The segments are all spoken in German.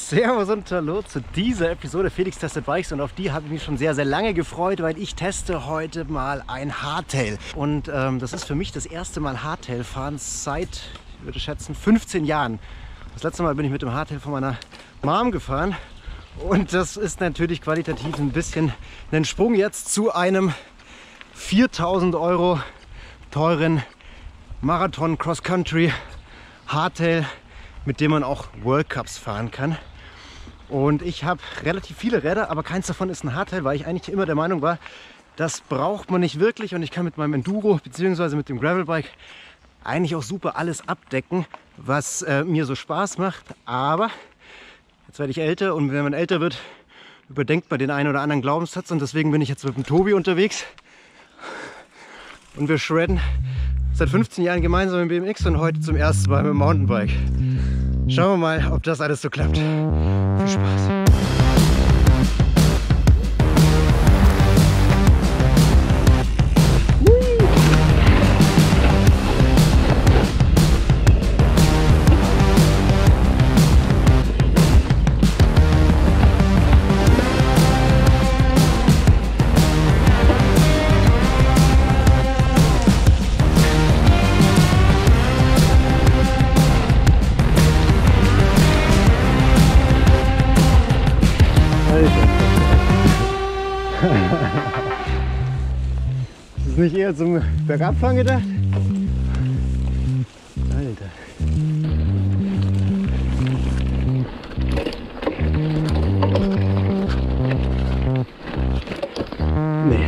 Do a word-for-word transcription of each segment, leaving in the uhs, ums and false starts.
Servus und Hallo zu dieser Episode Felix testet Bikes, und auf die habe ich mich schon sehr, sehr lange gefreut, weil ich teste heute mal ein Hardtail. Und ähm, das ist für mich das erste Mal Hardtail fahren seit, ich würde schätzen, fünfzehn Jahren. Das letzte Mal bin ich mit dem Hardtail von meiner Mom gefahren und das ist natürlich qualitativ ein bisschen ein Sprung jetzt zu einem viertausend Euro teuren Marathon Cross Country Hardtail, mit dem man auch World Cups fahren kann. Und ich habe relativ viele Räder, aber keins davon ist ein Hardtail, weil ich eigentlich immer der Meinung war, das braucht man nicht wirklich, und ich kann mit meinem Enduro bzw. mit dem Gravelbike eigentlich auch super alles abdecken, was äh, mir so Spaß macht. Aber jetzt werde ich älter, und wenn man älter wird, überdenkt man den einen oder anderen Glaubenssatz, und deswegen bin ich jetzt mit dem Tobi unterwegs und wir shredden seit fünfzehn Jahren gemeinsam im B M X und heute zum ersten Mal mit dem Mountainbike. Schauen wir mal, ob das alles so klappt. Viel Spaß! Ist das nicht eher zum Bergabfahren gedacht? Alter. Nee.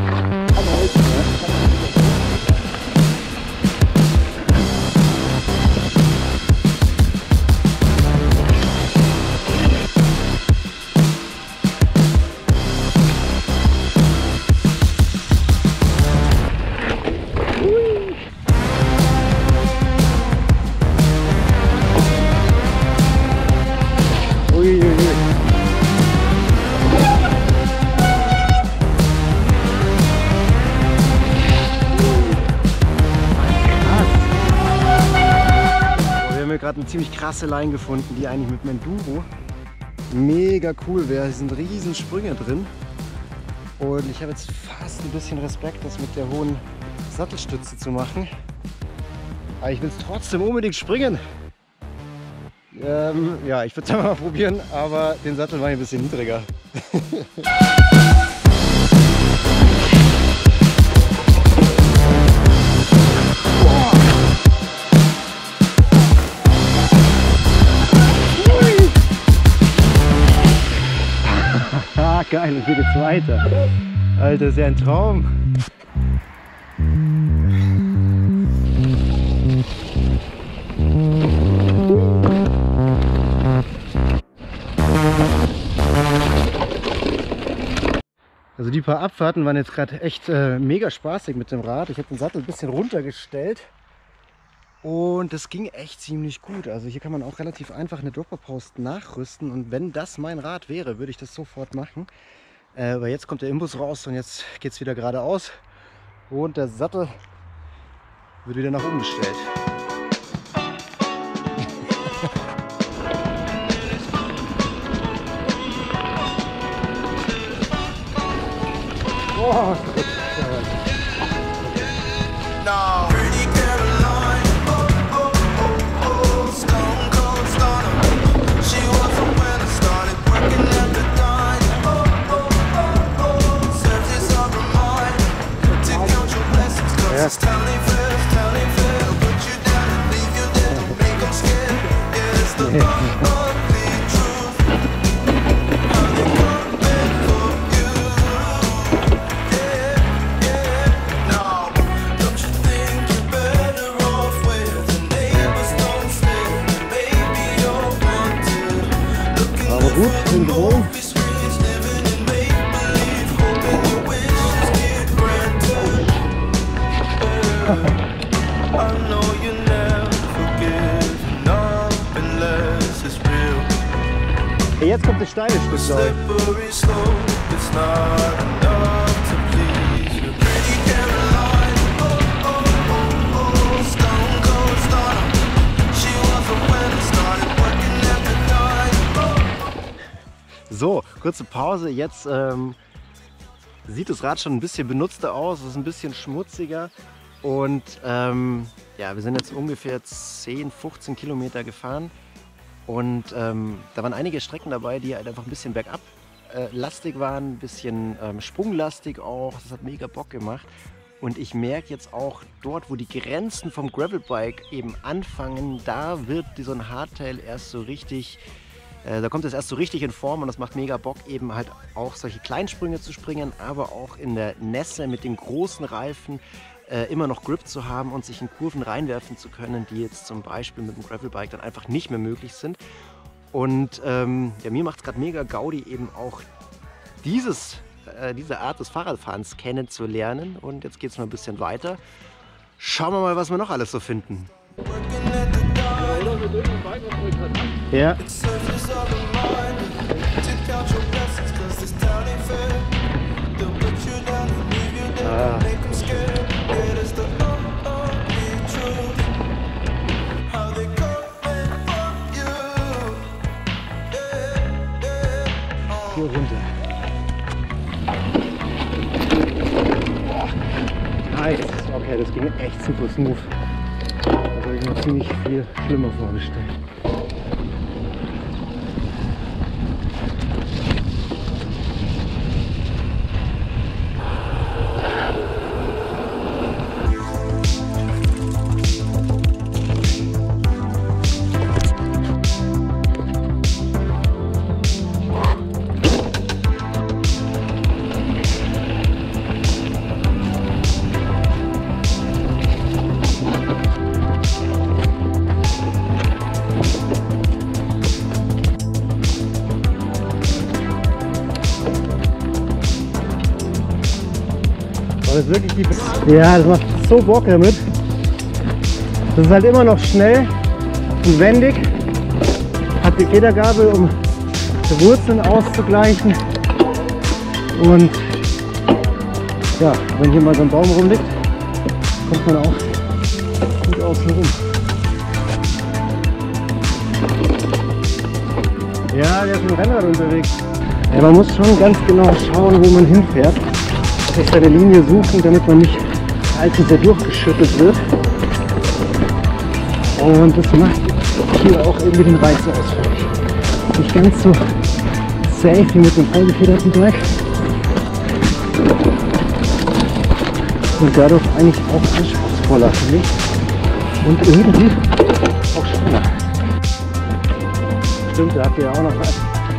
Gerade eine ziemlich krasse Line gefunden, die eigentlich mit dem Enduro mega cool wäre. Es sind riesen Sprünge drin und ich habe jetzt fast ein bisschen Respekt, das mit der hohen Sattelstütze zu machen. Aber ich will es trotzdem unbedingt springen. Ähm, ja, ich würde es mal probieren, aber den Sattel war ein bisschen niedriger. Geil, und hier geht's weiter. Alter, ist ja ein Traum. Also die paar Abfahrten waren jetzt gerade echt äh, mega spaßig mit dem Rad. Ich habe den Sattel ein bisschen runtergestellt und das ging echt ziemlich gut. Also hier kann man auch relativ einfach eine Dropper-Post nachrüsten, und wenn das mein Rad wäre, würde ich das sofort machen. Äh, aber jetzt kommt der Imbus raus und jetzt geht es wieder geradeaus und der Sattel wird wieder nach oben gestellt. Oh, gut. No. Aber gut, sind wohl. Jetzt kommt das steile Stück. So, kurze Pause. Jetzt ähm, sieht das Rad schon ein bisschen benutzter aus, es ist ein bisschen schmutziger. Und ähm, ja, wir sind jetzt ungefähr zehn, fünfzehn Kilometer gefahren. Und ähm, da waren einige Strecken dabei, die halt einfach ein bisschen bergab äh, lastig waren, ein bisschen ähm, sprunglastig auch. Das hat mega Bock gemacht. Und ich merke jetzt auch dort, wo die Grenzen vom Gravelbike eben anfangen, da wird so ein Hardtail erst so richtig, äh, da kommt es erst so richtig in Form und das macht mega Bock, eben halt auch solche Kleinsprünge zu springen, aber auch in der Nässe mit den großen Reifen äh, immer noch Grip zu haben und sich in Kurven reinwerfen zu können, die jetzt zum Beispiel mit dem Gravelbike dann einfach nicht mehr möglich sind. Und ähm, ja, mir macht es gerade mega Gaudi, eben auch dieses diese Art des Fahrradfahrens kennenzulernen. Und jetzt geht es mal ein bisschen weiter. Schauen wir mal, was wir noch alles so finden. Ja. Ah. Hier runter. Nice. Okay, das ging echt super smooth. Da habe ich mir ziemlich viel schlimmer vorgestellt. Das ist wirklich die... Ja, das macht so Bock damit. Das ist halt immer noch schnell und wendig. Hat die Federgabel, um die Wurzeln auszugleichen. Und ja, wenn hier mal so ein Baum rumliegt, kommt man auch gut außen rum. Ja, der ist mit dem Rennrad unterwegs. Ja, man muss schon ganz genau schauen, wo man hinfährt. Sich seine Linie suchen, damit man nicht allzu sehr durchgeschüttelt wird. Und das macht hier auch irgendwie den Reiz aus. Nicht ganz so safe wie mit dem vollgefederten Bike. Und dadurch eigentlich auch anspruchsvoller, finde ich. Und irgendwie auch schneller. Stimmt, da habt ihr ja auch noch was.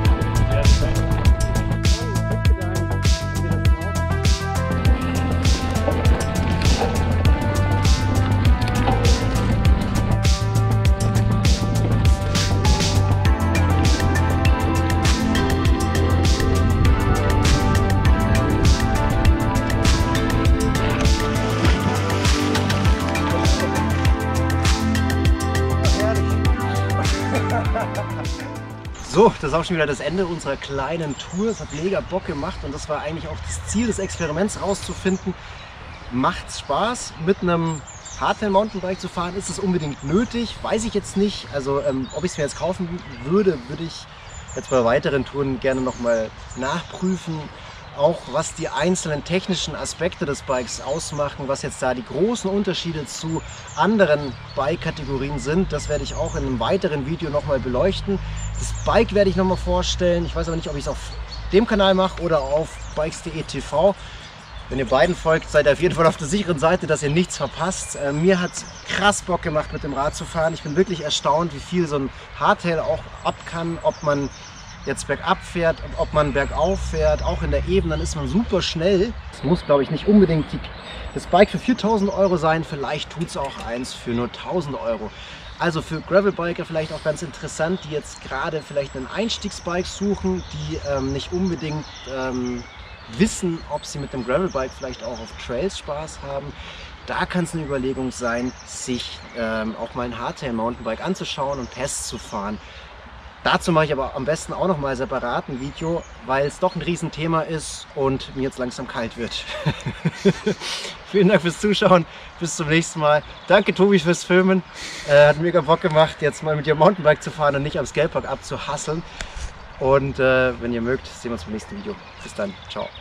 So, das ist auch schon wieder das Ende unserer kleinen Tour. Es hat mega Bock gemacht und das war eigentlich auch das Ziel des Experiments, herauszufinden, macht es Spaß mit einem Hardtail Mountainbike zu fahren? Ist es unbedingt nötig? Weiß ich jetzt nicht. Also ähm, ob ich es mir jetzt kaufen würde, würde ich jetzt bei weiteren Touren gerne nochmal nachprüfen. Auch was die einzelnen technischen Aspekte des Bikes ausmachen, was jetzt da die großen Unterschiede zu anderen Bike-Kategorien sind, das werde ich auch in einem weiteren Video nochmal beleuchten. Das Bike werde ich nochmal vorstellen. Ich weiß aber nicht, ob ich es auf dem Kanal mache oder auf bikes punkt de T V. Wenn ihr beiden folgt, seid ihr auf jeden Fall auf der sicheren Seite, dass ihr nichts verpasst. Äh, mir hat es krass Bock gemacht, mit dem Rad zu fahren. Ich bin wirklich erstaunt, wie viel so ein Hardtail auch ab kann, ob man jetzt bergab fährt, ob man bergauf fährt, auch in der Ebene, dann ist man super schnell. Es muss, glaube ich, nicht unbedingt die, das Bike für viertausend Euro sein, vielleicht tut es auch eins für nur tausend Euro. Also für Gravelbiker vielleicht auch ganz interessant, die jetzt gerade vielleicht einen Einstiegsbike suchen, die ähm, nicht unbedingt ähm, wissen, ob sie mit dem Gravelbike vielleicht auch auf Trails Spaß haben. Da kann es eine Überlegung sein, sich ähm, auch mal ein Hardtail-Mountainbike anzuschauen und Tests zu fahren. Dazu mache ich aber am besten auch noch mal separat ein Video, weil es doch ein Riesenthema ist und mir jetzt langsam kalt wird. Vielen Dank fürs Zuschauen, bis zum nächsten Mal. Danke Tobi fürs Filmen, äh, hat mega Bock gemacht, jetzt mal mit dir Mountainbike zu fahren und nicht am Skatepark abzuhasseln. Und äh, wenn ihr mögt, sehen wir uns beim nächsten Video. Bis dann, ciao.